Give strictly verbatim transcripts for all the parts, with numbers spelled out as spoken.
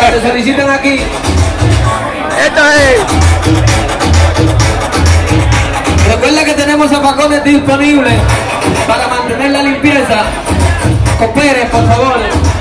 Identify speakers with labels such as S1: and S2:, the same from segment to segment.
S1: se solicitan aquí.
S2: Esto es.
S1: Recuerda que tenemos zapacones disponibles para mantener la limpieza. Cooperen, por favor.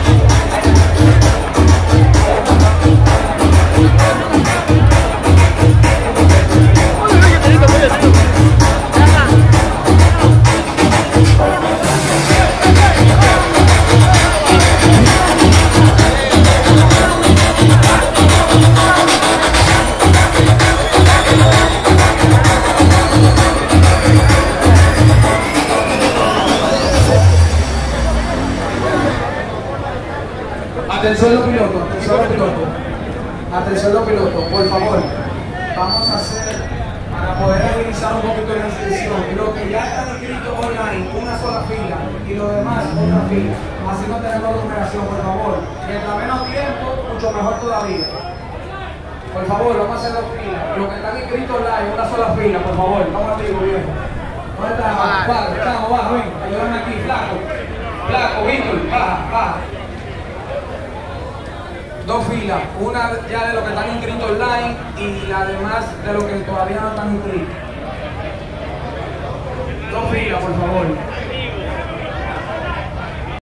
S3: Atención los pilotos, atención los pilotos, atención los pilotos, por favor, vamos a hacer, para poder agilizar un poquito la inscripción, lo que ya están inscritos online, una sola fila, y lo demás, otra fila, así no tenemos numeración, por favor, mientras menos tiempo, mucho mejor todavía. Por favor, vamos a hacer dos filas, los que están inscritos online, una sola fila, por favor, vamos a ti, gobierno. ¿Dónde está? Baja, estamos, baja, ven, ayúdame aquí, flaco, flaco, Víctor, baja, baja. Dos filas, una ya de los que están inscritos online y la demás de los que todavía no están inscritos. Dos filas, por favor.